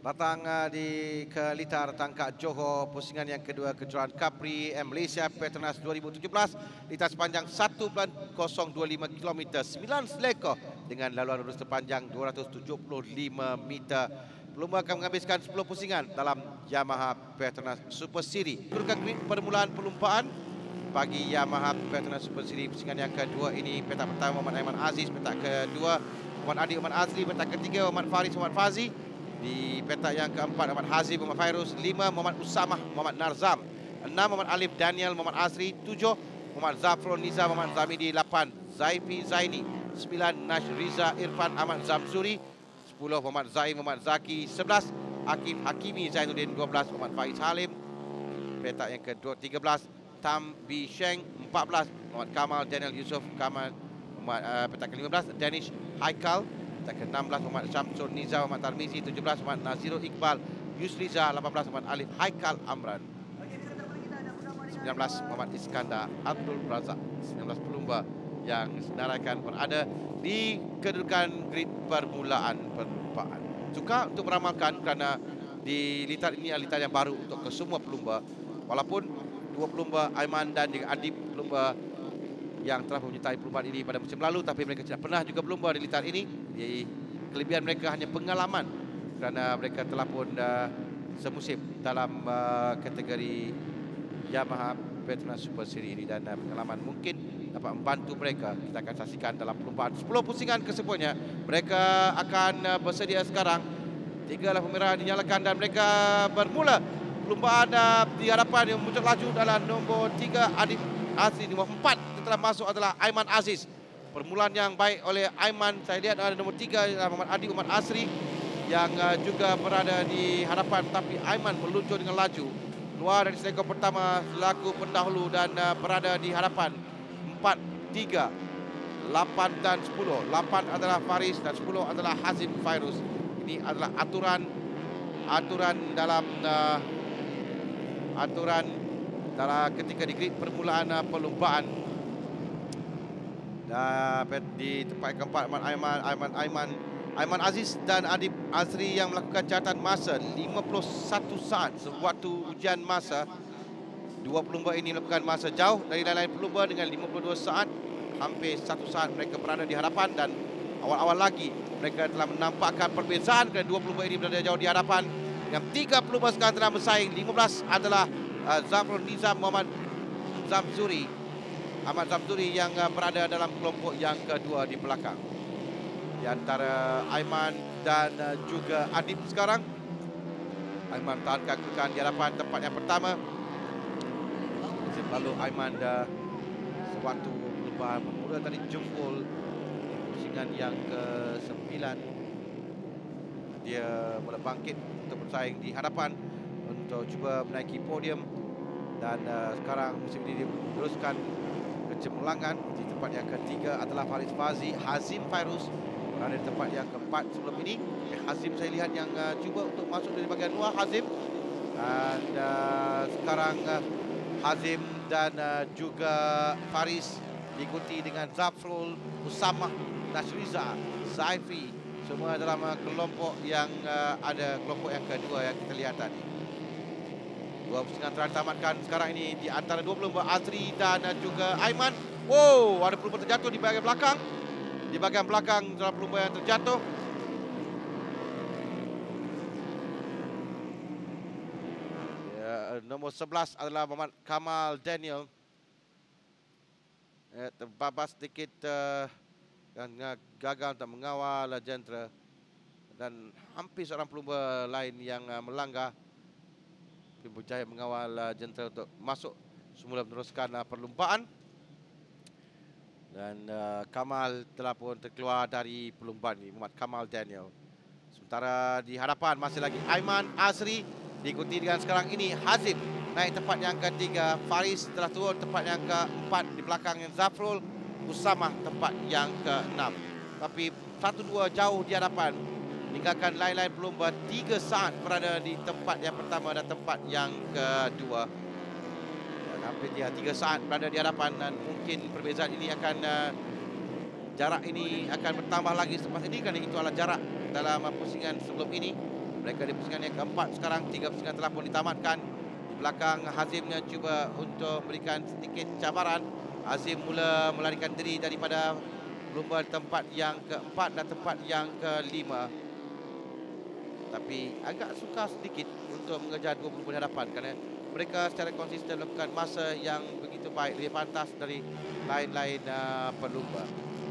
Datang di Kelitar Tangkak Johor, pusingan yang kedua kejuaraan Capri Malaysia Petronas 2017, litar sepanjang 1.025 km, 9 selekor dengan laluan lurus terpanjang 275 meter. Pelumba akan menghabiskan 10 pusingan dalam Yamaha Petronas Super Series. Turunkan grid permulaan perlumpaan bagi Yamaha Petronas Super Series. Pusingan yang kedua ini, petak pertama Muhammad Aiman Aziz, petak kedua Muhammad Adi Muhammad Azri, petak ketiga Muhammad Faris Muhammad Fazi. Di petak yang keempat Muhammad Hazim Muhammad Fairuz, 5 Muhammad Usamah Muhammad Narzam, 6 Muhammad Alif Daniel Muhammad Azri, 7 Muhammad Zafron Niza Muhammad Zamidi, 8 Zaifi Zaini, 9 Nash Riza Irfan Ahmad Zamzuri, 10 Muhammad Zaim Muhammad Zaki, 11 Akif Hakimi Zainuddin, 12 Muhammad Faiz Halim. Petak yang kedua 13 Tam Bi Sheng, 14 Muhammad Kamal Daniel Yusof Kamal, petak ke-15 Danish Haikal, petak ke-16 Muhammad Syamsul Niza Muhammad Tarmizi, 17 Muhammad Nazirul Iqbal Yusriza, 18 Muhammad Alif Haikal Amran, 19 Muhammad Iskandar Abdul Razak. 19 pelumba yang senaraikan berada di kedudukan grid permulaan perlumpaan. Suka untuk meramalkan kerana di litar ini adalah litar yang baru untuk kesemua pelumba. Walaupun dua pelumba Aiman dan juga Adib, pelumba yang telah menyertai perlumbaan ini pada musim lalu, tapi mereka tidak pernah juga berlumba di litar ini. Jadi kelebihan mereka hanya pengalaman kerana mereka telah pun semusim dalam kategori Yamaha Petronas Super Series ini, dan pengalaman mungkin dapat membantu mereka. Kita akan saksikan dalam perlumbaan 10 pusingan kesemuanya. Mereka akan bersedia sekarang. 3 lampu merah dinyalakan dan mereka bermula perlumbaan di hadapan yang muncul laju dalam nombor 3 Adib Azri. Nombor 4 telah masuk adalah Aiman Aziz. Permulaan yang baik oleh Aiman. Saya lihat ada nombor 3 Muhammad Adi Muhammad Asri yang juga berada di hadapan, tapi Aiman meluncur dengan laju keluar dari selekor pertama selaku pendahulu dan berada di hadapan 4, 3, 8 dan 10. 8 adalah Faris dan 10 adalah Hazim Fairuz. Ini adalah aturan dalam ketika di grid permulaan perlumbaan. Di tempat keempat Aiman Aziz dan Adib Azri yang melakukan catatan masa 51 saat sewaktu ujian masa. Dua pelumba ini melakukan masa jauh dari lain-lain pelumba dengan 52 saat. Hampir 1 saat mereka berada di hadapan, dan awal-awal lagi mereka telah menampakkan perbezaan kerana dua pelumba ini berada jauh di hadapan. Yang 3 pelumba sekarang telah bersaing. 15 adalah Zafrul Nizam Muhammad Zamzuri, Ahmad Zamzuri yang berada dalam kelompok yang kedua di belakang. Di antara Aiman dan juga Adib sekarang. Aiman tahankan kedudukan di hadapan tempat yang pertama. Lalu Aiman sewaktu perlumbaan bermula tadi jempol pusingan yang ke-9. Dia mula bangkit untuk bersaing di hadapan untuk cuba menaiki podium, dan sekarang musim ini dia meneruskan kecemerlangan. Di tempat yang ketiga adalah Faris Fazi. Hazim Fairuz berada di tempat yang keempat. Sebelum ini Hazim saya lihat yang cuba untuk masuk dari bahagian luar Hazim, dan sekarang Hazim dan juga Faris diikuti dengan Zafrul, Usamah, Nashriza, Zaifi, semua dalam kelompok yang ada kelompok yang kedua yang kita lihat tadi. Dua pusingan telah ditamatkan sekarang ini di antara dua pelumba Azri dan juga Aiman. Wow, ada pelumba terjatuh di bahagian belakang. Di bahagian belakang dalam pelumba yang terjatuh. Nombor 11 adalah Muhammad Kamal Daniel. Terbabas sedikit dan gagal untuk mengawal jentera, dan hampir seorang pelumba lain yang melanggar. Berjaya mengawal jentera untuk masuk semula meneruskan perlumbaan, dan Kamal telah pun terkeluar dari perlumbaan ini, Muhammad Kamal Daniel. Sementara di hadapan masih lagi Aiman Azri, diikuti dengan sekarang ini Hazim naik tempat yang ketiga. Faris telah turun tempat yang keempat, di belakang yang Zafrul, Usamah tempat yang keenam. Tapi 1-2 jauh di hadapan, meninggalkan lain-lain pelumba 3 saat berada di tempat yang pertama dan tempat yang kedua. Dan hampir 3 saat berada di hadapan, dan mungkin perbezaan ini akan jarak ini akan bertambah lagi selepas ini, kerana itu adalah jarak dalam pusingan sebelum ini. Mereka di pusingan yang keempat sekarang. 3 pusingan telah pun ditamatkan. Di belakang Hazimnya cuba untuk memberikan sedikit cabaran. Hazim mula melarikan diri daripada pelumba tempat yang keempat dan tempat yang kelima. Tapi agak sukar sedikit untuk mengejar dua pelumba di hadapan kerana mereka secara konsisten melakukan masa yang begitu baik, lebih pantas dari lain-lain pelumba.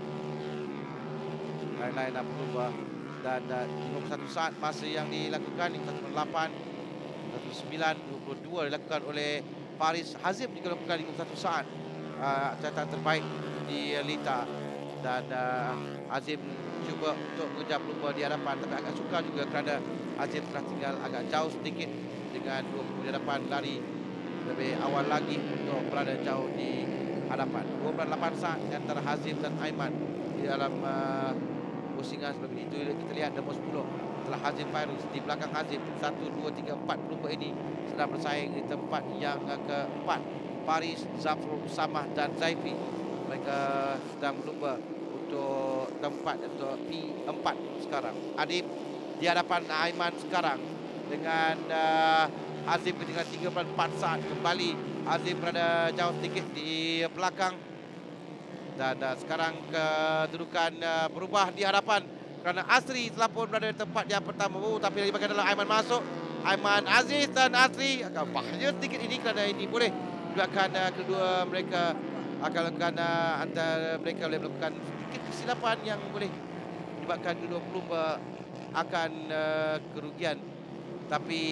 Lain-lain pelumba. Dan 51 saat masa yang dilakukan 51.8, 51.9, 22 dilakukan oleh Faris. Hazim juga lakukan 51 saat. Catatan terbaik di Lita. Dan Hazim cuba untuk mengejar pelumba di hadapan, tapi agak sukar juga kerana Hazim telah tinggal agak jauh sedikit dengan dua pelumba di hadapan lari lebih awal lagi untuk berada jauh di hadapan. 28 saat antara Hazim dan Aiman di dalam pusingan sebelum ini. Itu kita lihat nombor 10 telah Hazim Fairuz. Di belakang Hazim 1, 2, 3, 4 pelumba ini sedang bersaing di tempat yang keempat. Faris, Zafrul, Samah dan Zaifi. Mereka sedang berlumba untuk tempat untuk P4 sekarang. Adib di hadapan Aiman sekarang dengan Hazim ketinggalan 3.4 saat. Kembali Hazim berada jauh sedikit di belakang. Dan sekarang kedudukan berubah di hadapan kerana Asri telah pun berada di tempat yang pertama. Tapi di bahagian dalam Aiman masuk. Aiman, Aziz dan Asri agak bahaya sedikit ini kerana ini boleh menyebabkan kedua mereka akan lakukan antara mereka boleh melakukan sedikit kesilapan yang boleh menyebabkan kedua pelumba akan kerugian. Tapi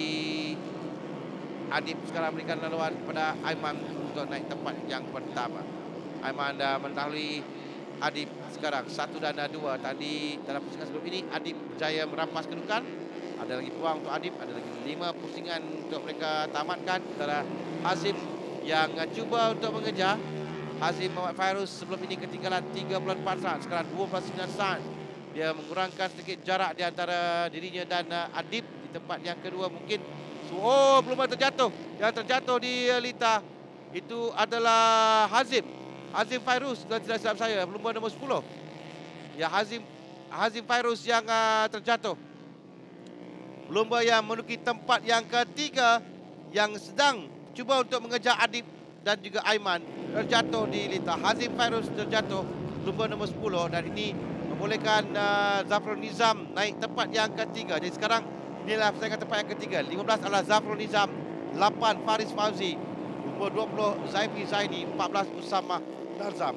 Adib sekarang berikan laluan kepada Aiman untuk naik tempat yang pertama. Aiman mendahului Adib sekarang 1 dan 2. Tadi dalam pusingan sebelum ini Adib berjaya merampas kedudukan. Ada lagi peluang untuk Adib. Ada lagi 5 pusingan untuk mereka tamatkan. Sementara Hazim yang cuba untuk mengejar. Hazim Muhammad Fairuz sebelum ini ketinggalan 3.4 saat. Sekarang 12.9 saat. Dia mengurangkan sedikit jarak di antara dirinya dan Adib di tempat yang kedua mungkin. Oh, belum terjatuh. Yang terjatuh di Lita itu adalah Hazim. Hazim Fairuz, kalau tidak silap saya, pelumba nombor 10. Ya, Hazim Fairuz yang terjatuh. Pelumba yang menuduki tempat yang ketiga yang sedang cuba untuk mengejar Adib dan juga Aiman terjatuh di Lita. Hazim Fairuz terjatuh, pelumba nombor 10, dan ini membolehkan Zafrul Nizam naik tempat yang ketiga. Jadi sekarang inilah persaingan tempat yang ketiga. 15 adalah Zafrul Nizam, 8 Faris Fauzi, nombor 20 Zaifi Zaini, 14 Usama Narzam.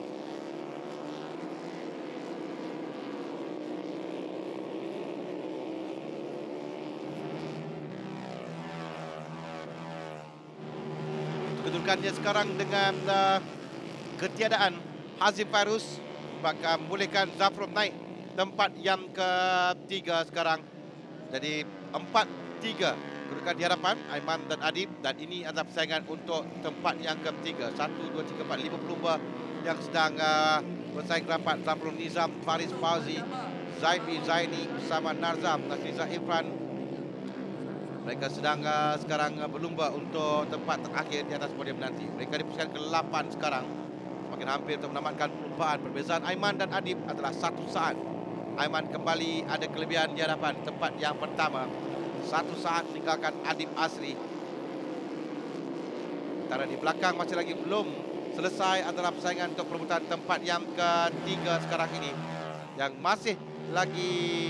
Kedudukannya sekarang dengan ketiadaan Hazim Fairuz bakal membolehkan Zafrul naik tempat yang ketiga sekarang. Jadi 4-3 kedudukan di hadapan Aiman dan Adib, dan ini adalah persaingan untuk tempat yang ketiga. 1, 2, 3, 4, 5 pelumba yang sedang bersaing rapat. Zafrul Nizam, Faris Fauzi, Zaifi Zaini bersama Narzam, Nasriza Irfan. Mereka sedang sekarang berlumba untuk tempat terakhir di atas podium nanti. Mereka di pusingan ke-8 sekarang. Semakin hampir untuk menamatkan perlumbaan. Perbezaan Aiman dan Adib adalah 1 saat. Aiman kembali ada kelebihan di hadapan tempat yang pertama. 1 saat meninggalkan Adib Asri. Sementara di belakang masih lagi belum selesai adalah persaingan untuk perebutan tempat yang ketiga sekarang ini. Yang masih lagi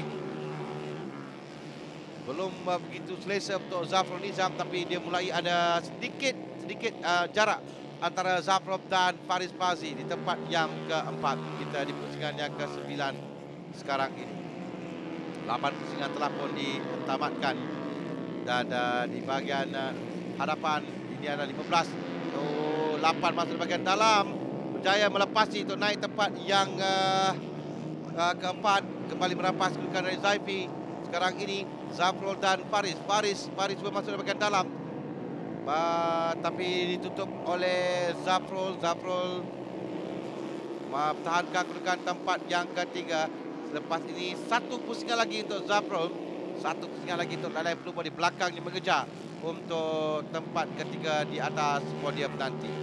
belum begitu selesa untuk Zafrul Nizam, tapi dia mulai ada sedikit jarak antara Zafrul dan Faris Fauzi di tempat yang keempat. Kita di pusingan yang ke-9 sekarang ini. 8 pusingan telah pun ditamatkan, dan di bahagian hadapan ini ada 15. 8 masuk di bahagian dalam, berjaya melepasi untuk naik tempat yang keempat. Kembali merampas kedudukan dari Zaifi. Sekarang ini Zafrul dan Faris juga masuk di bahagian dalam, tapi ditutup oleh Zafrul mempertahankan kedudukan tempat yang ketiga. Selepas ini 1 pusingan lagi untuk Zafrul, 1 pusingan lagi untuk lain-lain pelumba di belakangnya mengejar untuk tempat ketiga di atas podium nanti.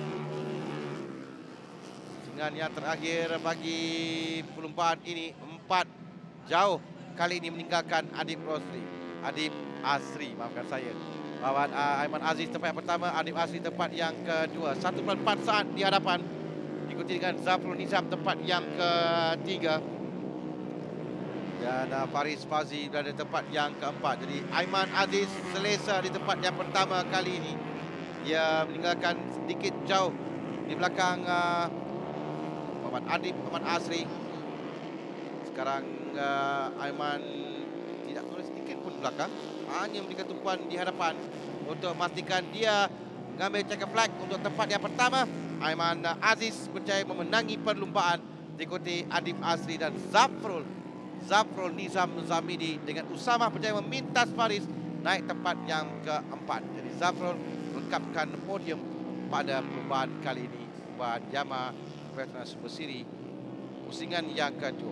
Pusingan yang terakhir bagi perlumbaan ini 4 jauh kali ini meninggalkan Adib Rosli. Adib Asri, maafkan saya. Lawan Aiman Aziz tempat yang pertama, Adib Asri tempat yang kedua. 1.4 saat di hadapan. Diikuti dengan Zafrul Nizam tempat yang ketiga. Dan Faris Fazi berada tempat yang keempat. Jadi Aiman Aziz selesa di tempat yang pertama kali ini. Dia meninggalkan sedikit jauh di belakang Muhammad Adib, Muhammad Asri. Sekarang Aiman tidak turun sedikit pun di belakang. Hanya memberikan tumpuan di hadapan untuk memastikan dia mengambil checker flag untuk tempat yang pertama. Aiman Aziz berjaya memenangi perlumbaan, diikuti Adib Asri dan Zafrul Nizam Zamidi dengan Usama berjaya memintas Faris naik tempat yang keempat. Jadi Zafrul melengkapkan podium pada perlumbaan kali ini buat Yamaha Petronas Super Series pusingan yang kedua.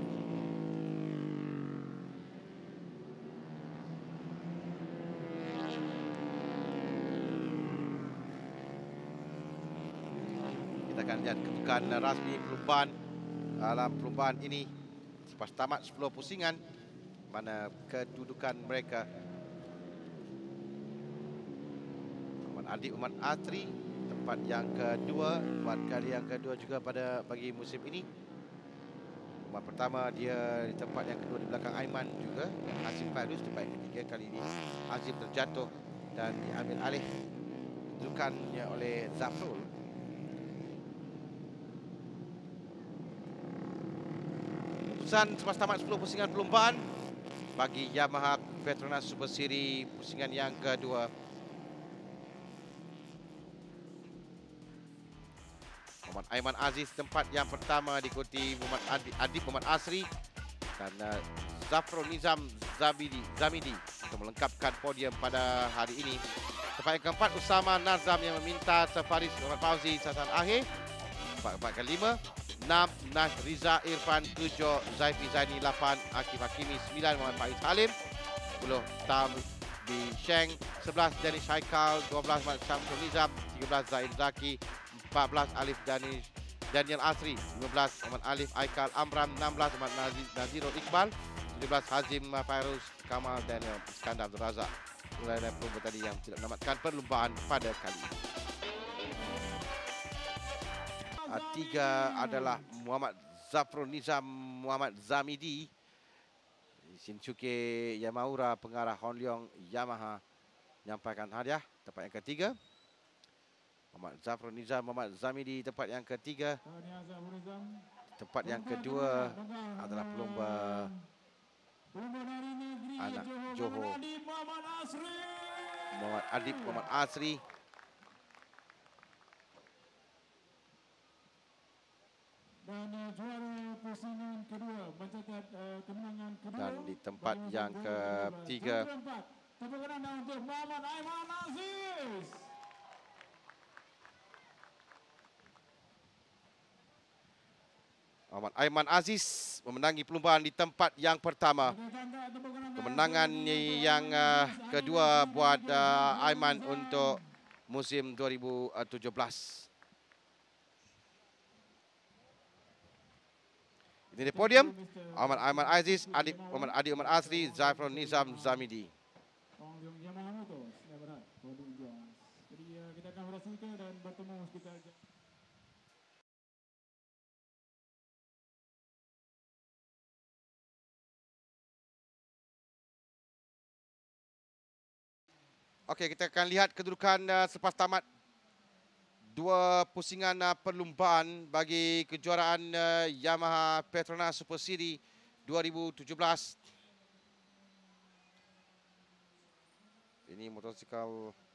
Kita akan lihat kedudukan rasmi perlumbaan dalam perlumbaan ini. Selepas tamat 10 pusingan, mana kedudukan mereka. Muhammad Adib, Muhammad Asri tempat yang kedua, buat kali yang kedua juga bagi musim ini. Tempat pertama dia di tempat yang kedua di belakang Aiman juga. Azim Fairuz tempat yang ketiga. Kali ini Azim terjatuh dan diambil alih kedudukannya oleh Zafrul. Keputusan selepas tamat 10 pusingan perlumbaan bagi Yamaha Petronas Super Series pusingan yang kedua. Muhammad Aiman Aziz tempat yang pertama, diikuti Muhammad Adib, Muhammad Asri dan Zafrul Nizam Zamidi untuk melengkapkan podium pada hari ini. Tempat yang keempat, Usama Nazam yang meminta Faris Muhammad Fauzi sasaran akhir. Tempat kelima, 6 Nash Riza Irfan, 7 Zaifi Zaini, 8 Akif Hakimi, 9 Muhammad Faiz Halim, 10 Tam Bi Sheng, 11 Danish Haikal, 12 Muhammad Syamsul Nizam, 13 Zain Zaki, 14 Alif Daniel Asri, 15 Muhammad Alif Aikal Amram, 16 Muhammad Nazirul Iqbal, 17 Hazim Fairuz Kamal Daniel Iskandar Abdul Razak. Mulai dari pelumba tadi yang tidak menamatkan perlumbaan pada kali ini. Tiga adalah Muhammad Zafrul Nizam Muhammad Zamidi, Shinsuke Yamaura pengarah Honleong Yamaha menyampaikan hadiah. Tempat yang ketiga, Muhammad Zafrul Nizam Muhammad Zamidi tempat yang ketiga. Tempat yang kedua adalah pelumba anak Johor Muhammad Adib Muhammad Asri. Dan juara pusingan kedua mencatat kemenangan kedua. Dan di tempat yang ketiga, tepuk tangan untuk Muhammad Aiman Aziz. Muhammad Aiman Aziz memenangi perlumbaan di tempat yang pertama. Kemenangan yang kedua buat Aiman untuk musim 2017. Ini di podium, Muhammad Aiman Aziz, Muhammad Adib Muhammad Asri, Zafrul Nizam Zamidi. Jadi kita akan beraksikan dan bertemu sekitar Okey, kita akan lihat kedudukan selepas tamat dua pusingan perlumbaan bagi kejuaraan Yamaha Petronas Super Series 2017. Ini motosikal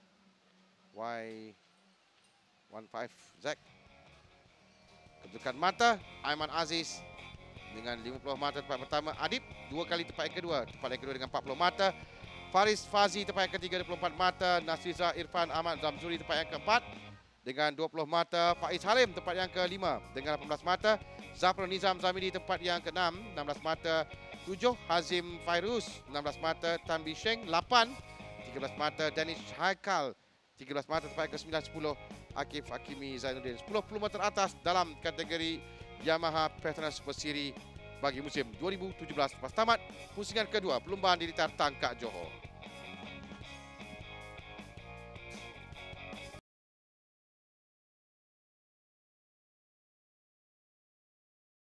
Y15Z. Kedudukan mata, Aiman Aziz dengan 50 mata tempat pertama. Adib, dua kali tempat yang kedua. Tempat yang kedua dengan 40 mata. Faris Fazi tempat yang ketiga 24 mata. Nasriza Irfan Ahmad Zamzuri tempat yang keempat dengan 20 mata. Faiz Halim tempat yang kelima dengan 18 mata. Zafrul Nizam Zamidi tempat yang keenam 16 mata. 7 Hazim Fairuz 16 mata. Tambi Sheng 8 13 mata. Danish Haikal 13 mata tempat yang ke-9. 10 Akif Hakimi Zainuddin. 10 pelumba teratas dalam kategori Yamaha Petronas Super Series bagi musim 2017. Lepas tamat pusingan kedua perlumbaan di Litar Tangkak Johor.